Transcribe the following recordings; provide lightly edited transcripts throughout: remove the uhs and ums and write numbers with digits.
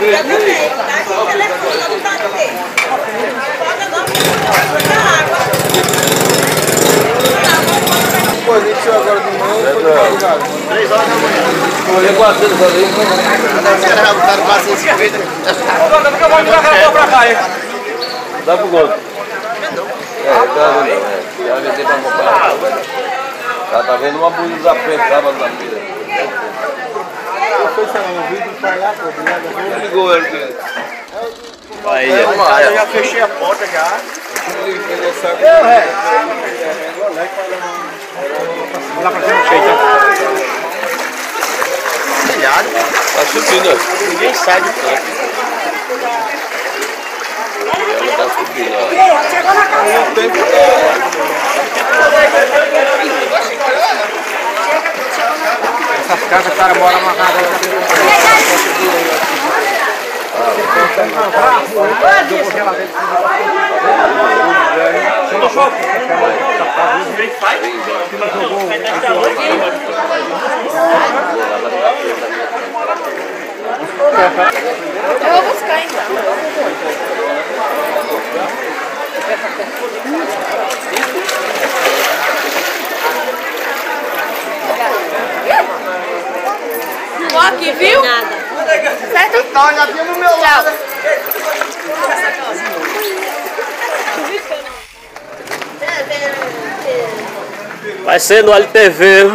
Eu também. Tá aqui o telefone, não tá dele. Pode não, muita água. Pô, a gente saiu agora de manhã e foi de madrugada. 3 horas da manhã. Foi 400 ali. Os caras já botaram 450. Agora nunca mais virar pra cá, hein? Dá pro gosto. Já vendeu pra comprar. Tá vendo uma blusa da frente, sábado na feira. Foi chamando o vídeo para lá, pô. Não ligou ele. Aí, eu já fechei a porta já. Lá pra cima, cheio, tá? Telhado. Tá subindo, ninguém sai do canto. Ela tá subindo, ó. Chegou na casa. Essas casas, o cara mora numa casa. Eu vou buscar então. Ó, aqui, viu? Nada. Certo? Não, já tinha no meu lado. Vai ser no LTV.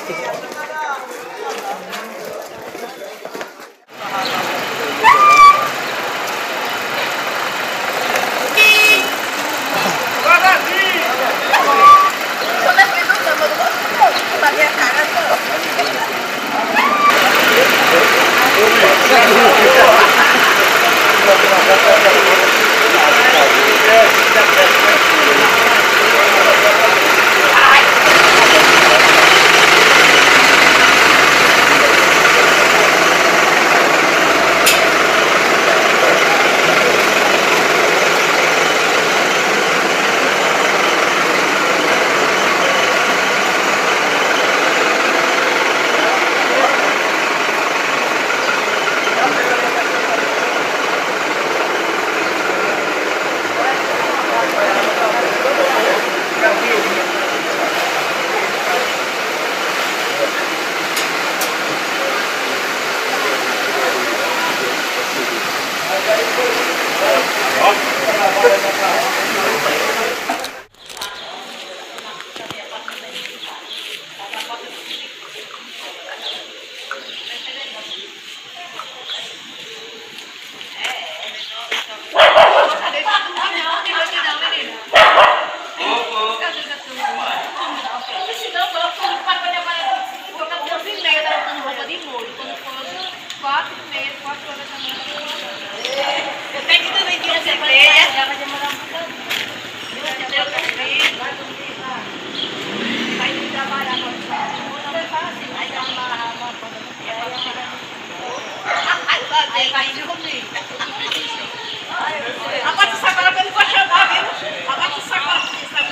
Agora você agora eu não vou chamar, viu? Agora você agora.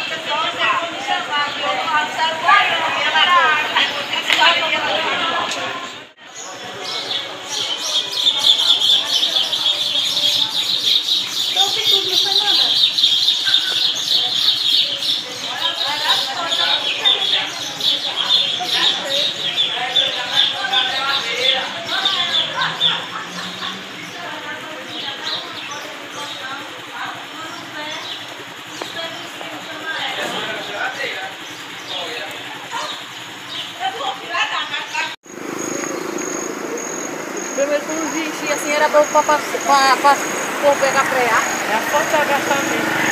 Primeiro quando enchia assim era bom pra pegar frear. É a foto da gastamento.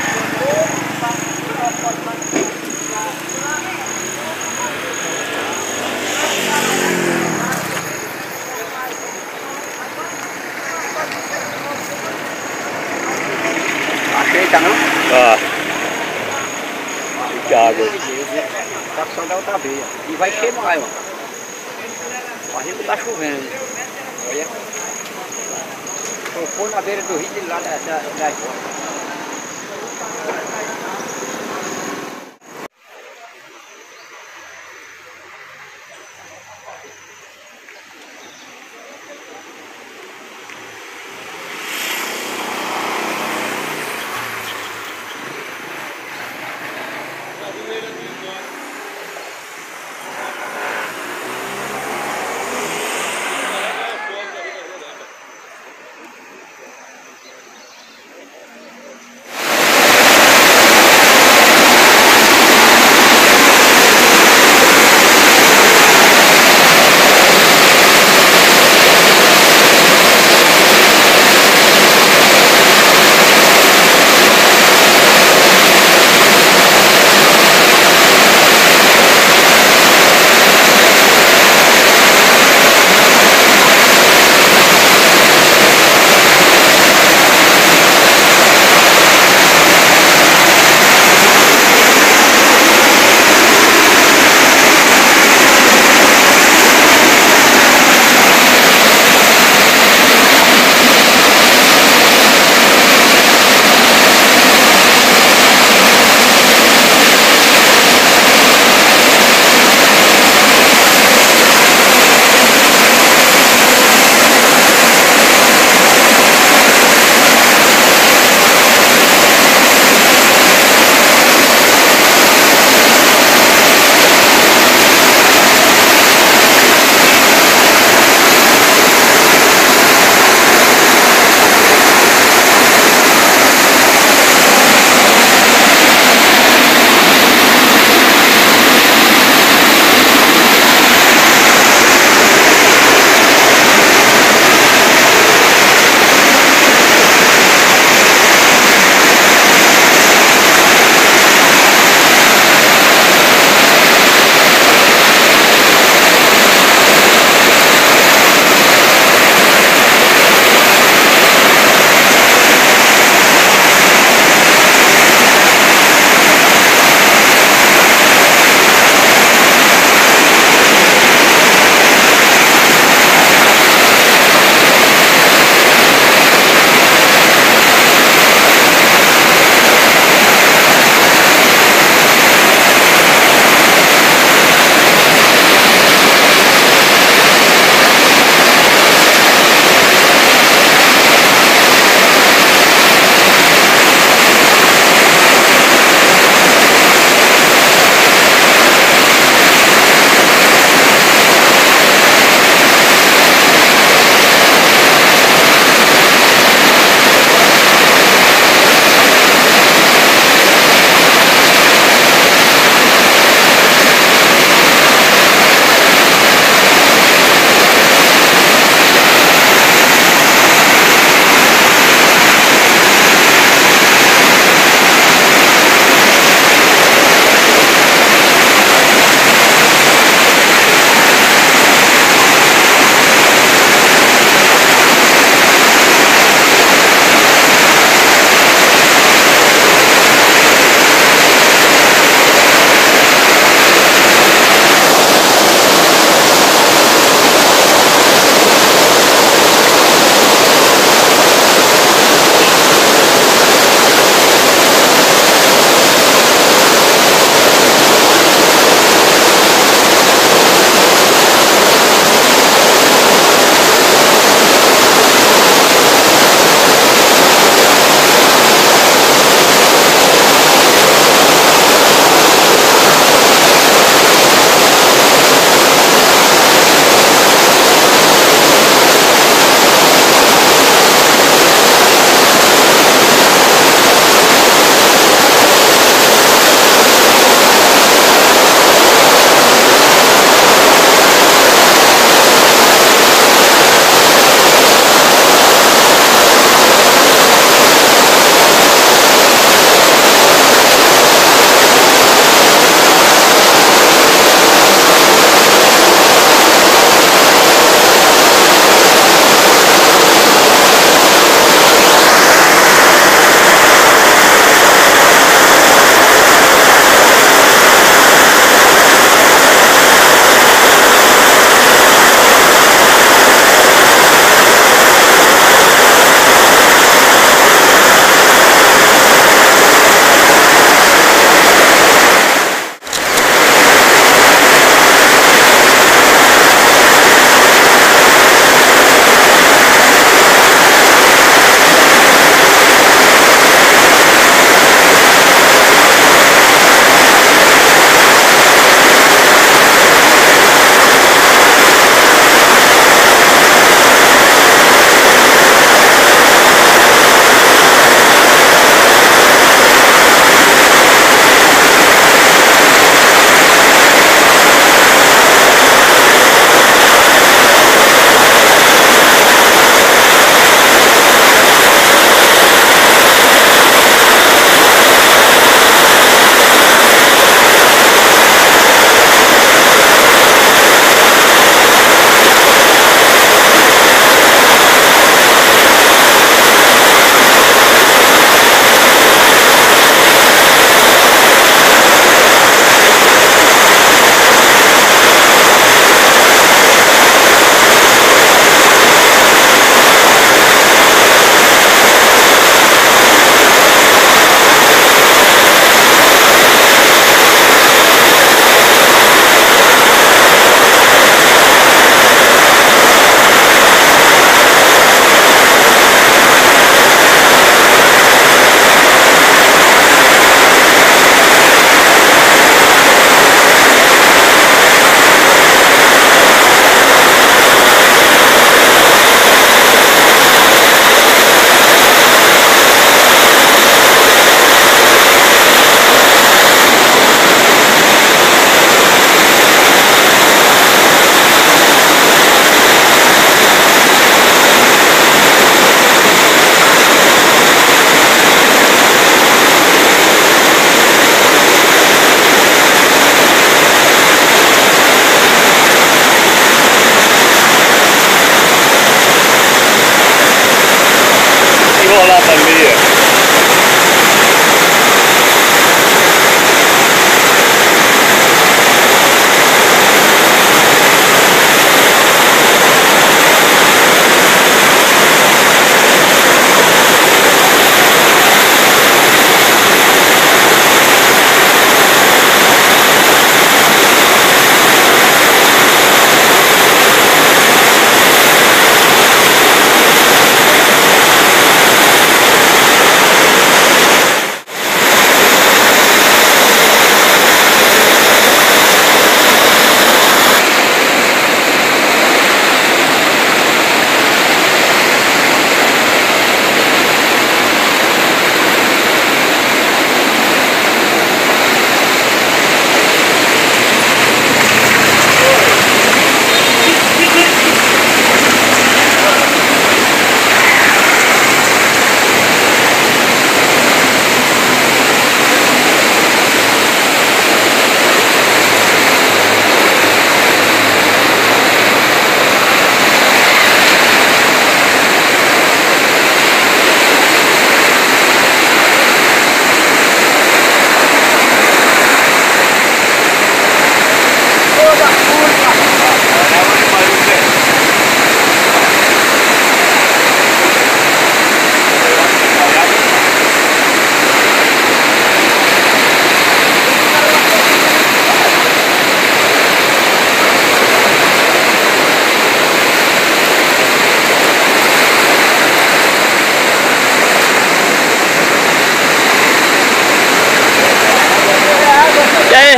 Aceita, não? Ah. Que água. Tá precisando da outra vez. E vai encher mais, ó. A gente tá chovendo. Olha. Tocou na beira do rio de lá da porta.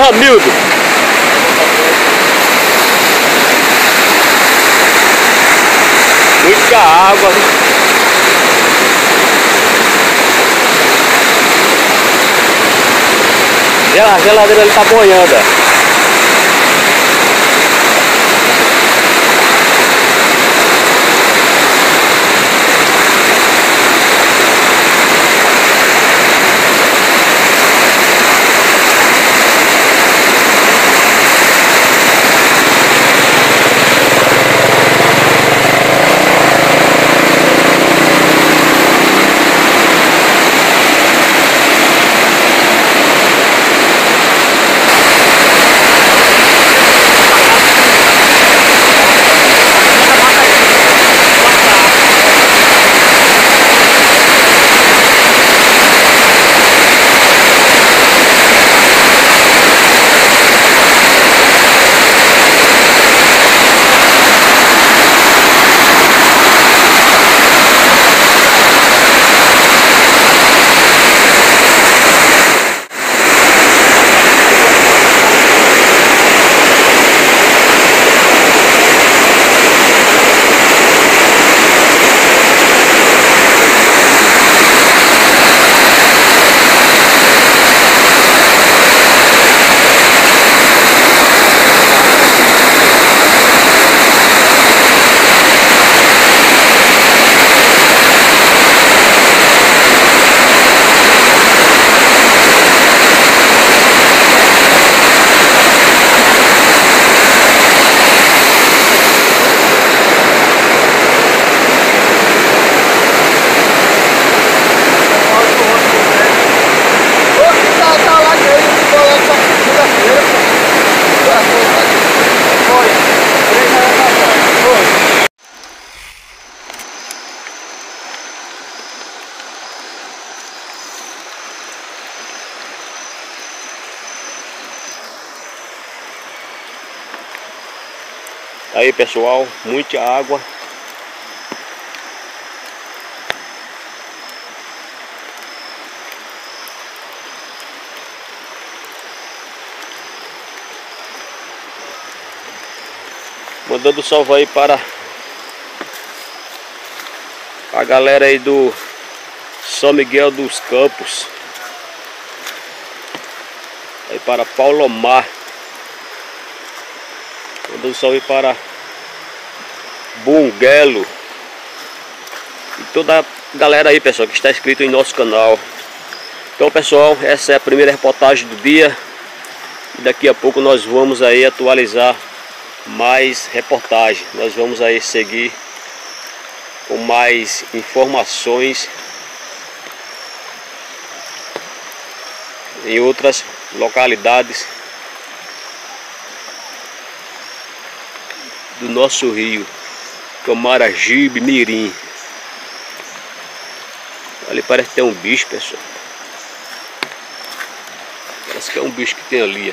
Ramildo. Muita água. A geladeira ali tá boiando. Aí pessoal, muita água. Mandando salve aí para a galera aí do São Miguel dos Campos. Aí para Paulo Omar. Mandando salve para Bunguelo e toda a galera aí, pessoal, que está inscrito em nosso canal. Então pessoal, essa é a primeira reportagem do dia. E daqui a pouco nós vamos aí atualizar mais reportagem. Nós vamos aí seguir com mais informações em outras localidades do nosso rio, Camaragibe, Mirim. Ali parece que tem um bicho, pessoal. Parece que é um bicho que tem ali.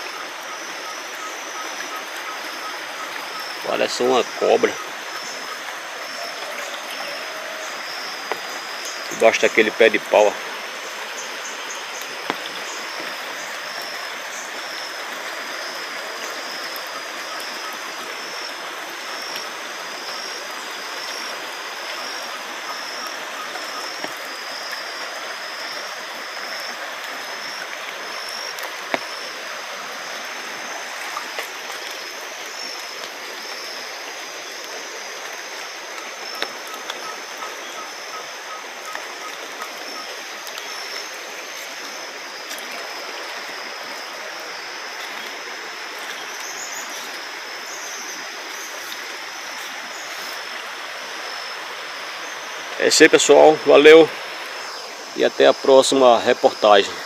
Parece uma cobra. Debaixo daquele pé de pau. É isso aí pessoal, valeu e até a próxima reportagem.